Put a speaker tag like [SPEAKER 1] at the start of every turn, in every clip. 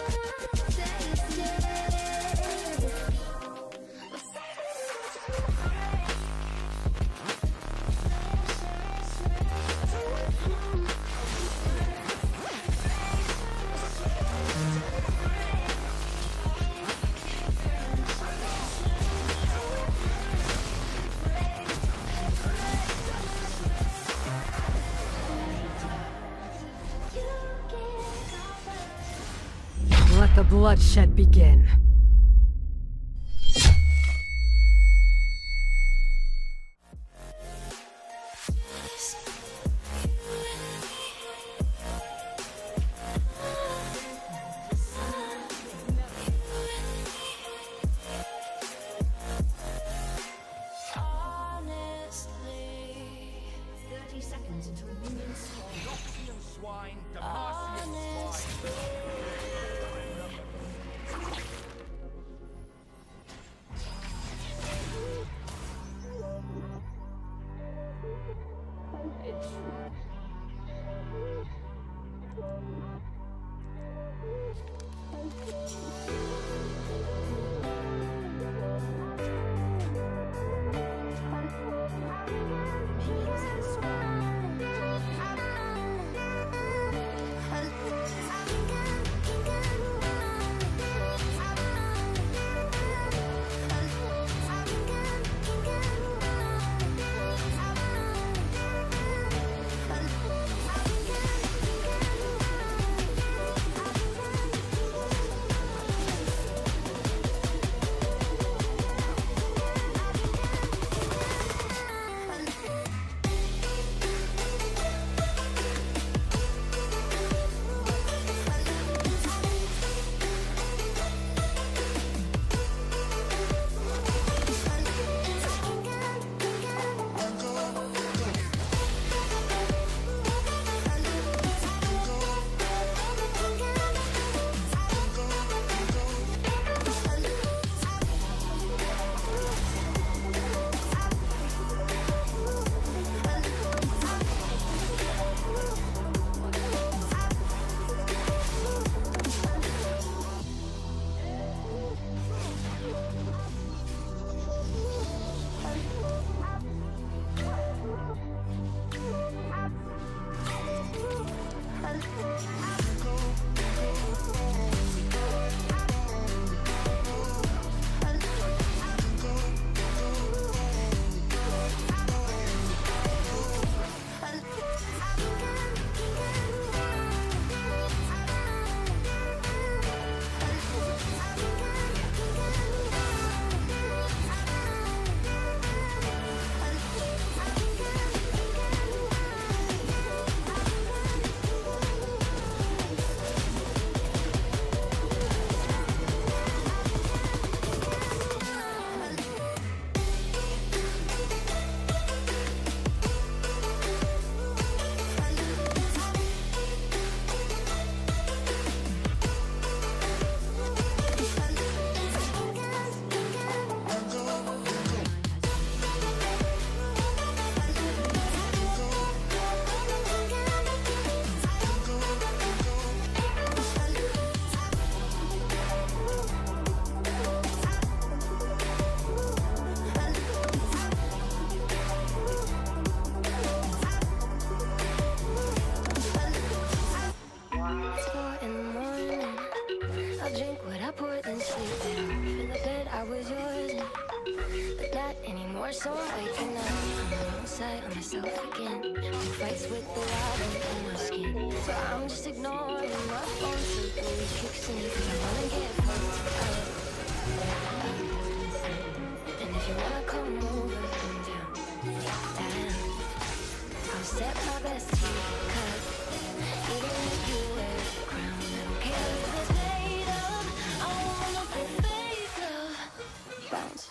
[SPEAKER 1] Let the bloodshed begin.
[SPEAKER 2] So I'm waking up alongside of myself again. Fights with the water in my skin. So I'm just ignoring my phone so those kicks in. Cause I wanna get fucked up. And if you wanna come over, come down. I'll set my best to cut. Even if you wear a crown, I don't care if it's made of. I wanna be fake love. Bounce.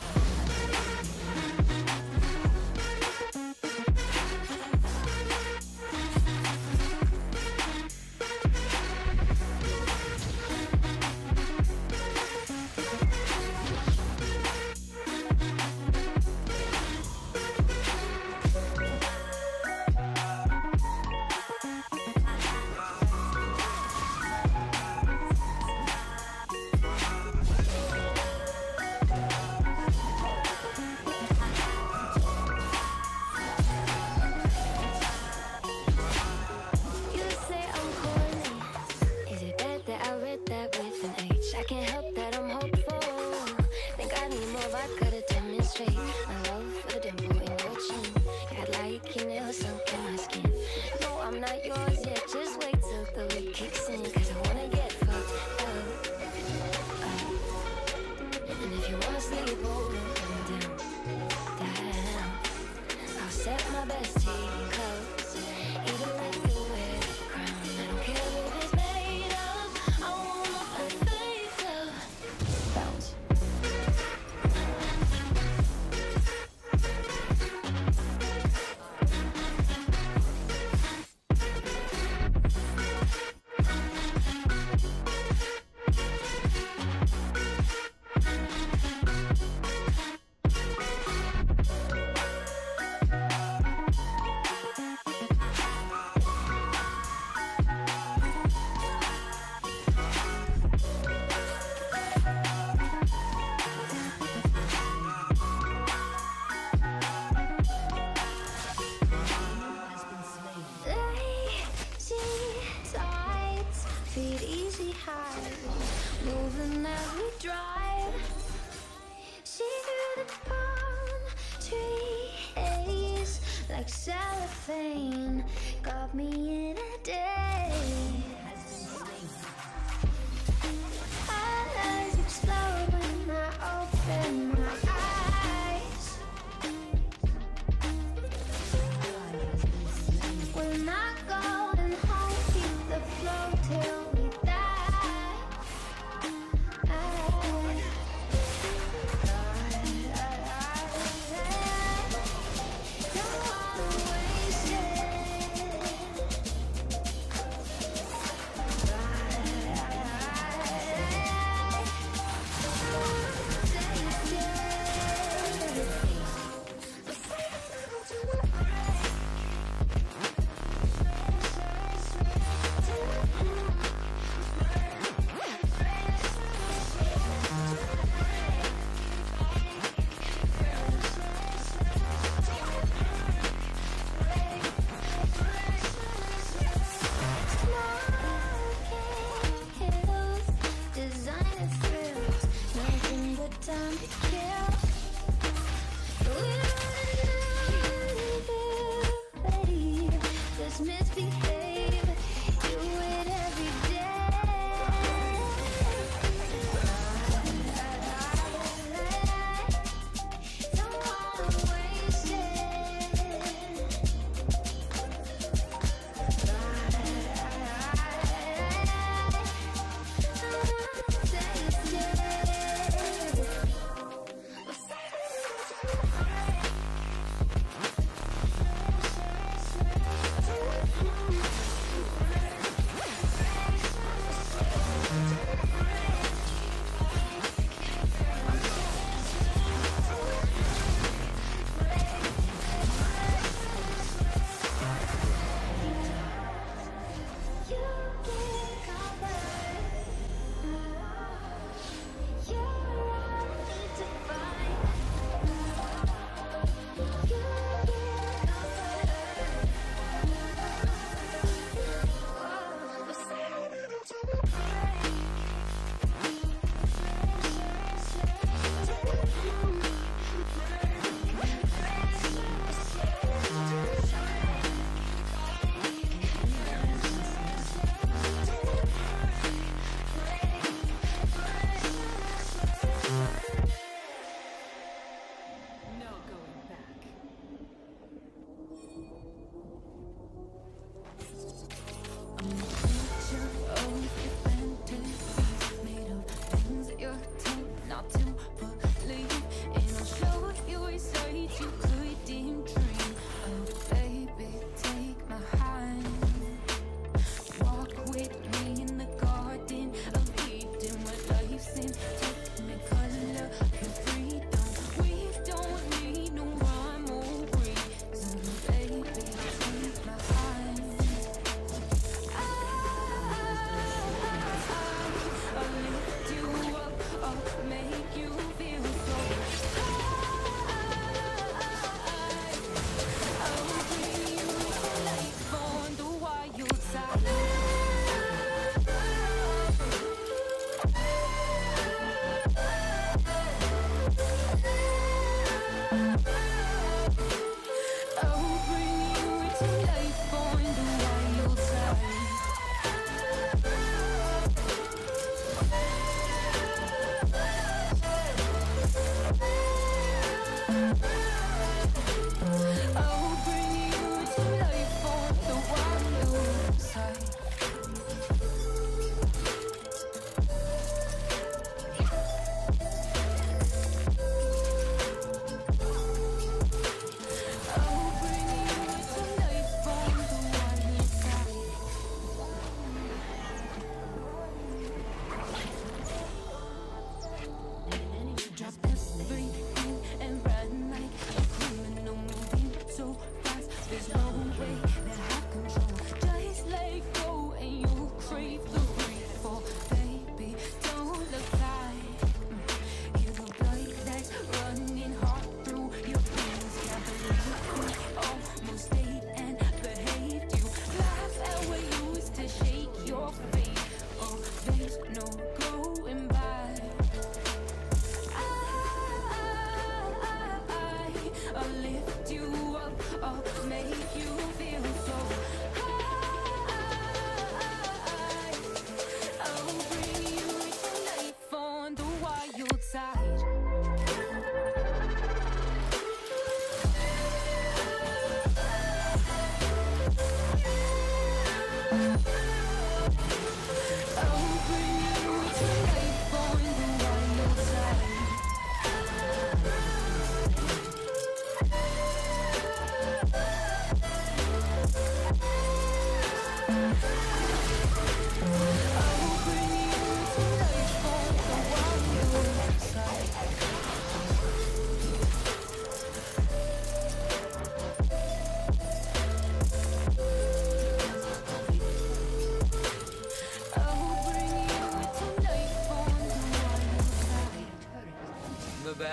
[SPEAKER 2] drive. She grew the palm trees like cellophane, got me in a day. Eyes explode when I open my eyes. When I golden home, keep the flow till we die. Don't wanna waste it.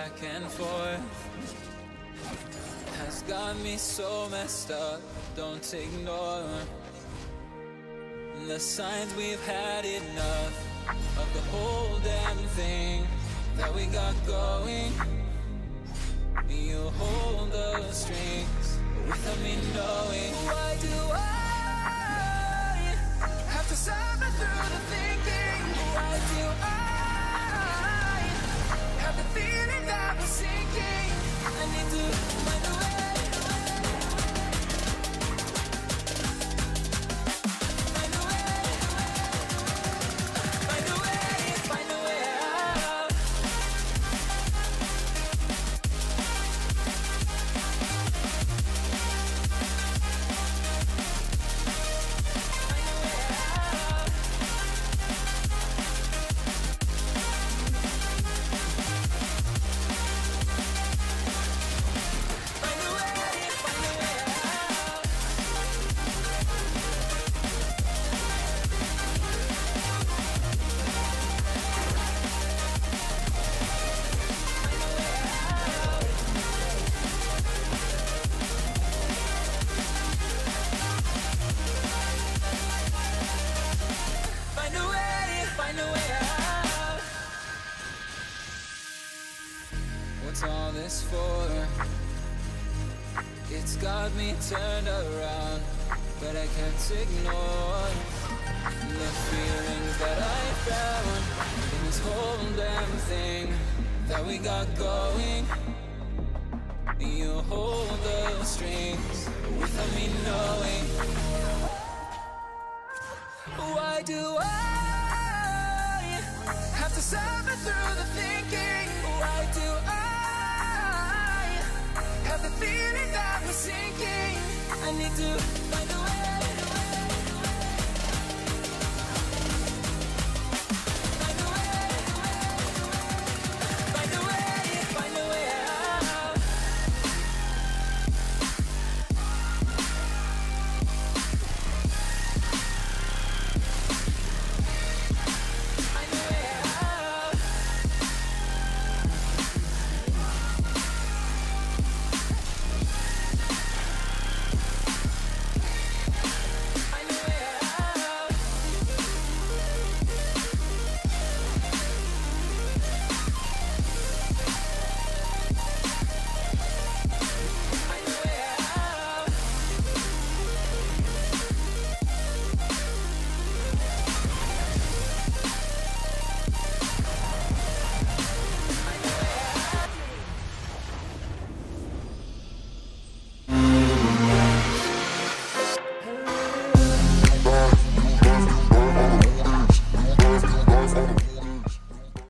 [SPEAKER 3] back and forth has got me so messed up. Don't ignore the signs. We've had enough of the whole damn thing that we got going. You hold the strings without me knowing. Why do I have to suffer through the thinking? Why do I have the feeling that we're sinking? I need to find a way. Find a way. Find a way. Find a way out. What's all this for? It's got me turned around, but I can't ignore the feelings that I found in this whole damn thing that we got going. You hold the strings without me knowing. Why do I have to suffer through the thinking? Why do I have the feeling that we're sinking? I need to find a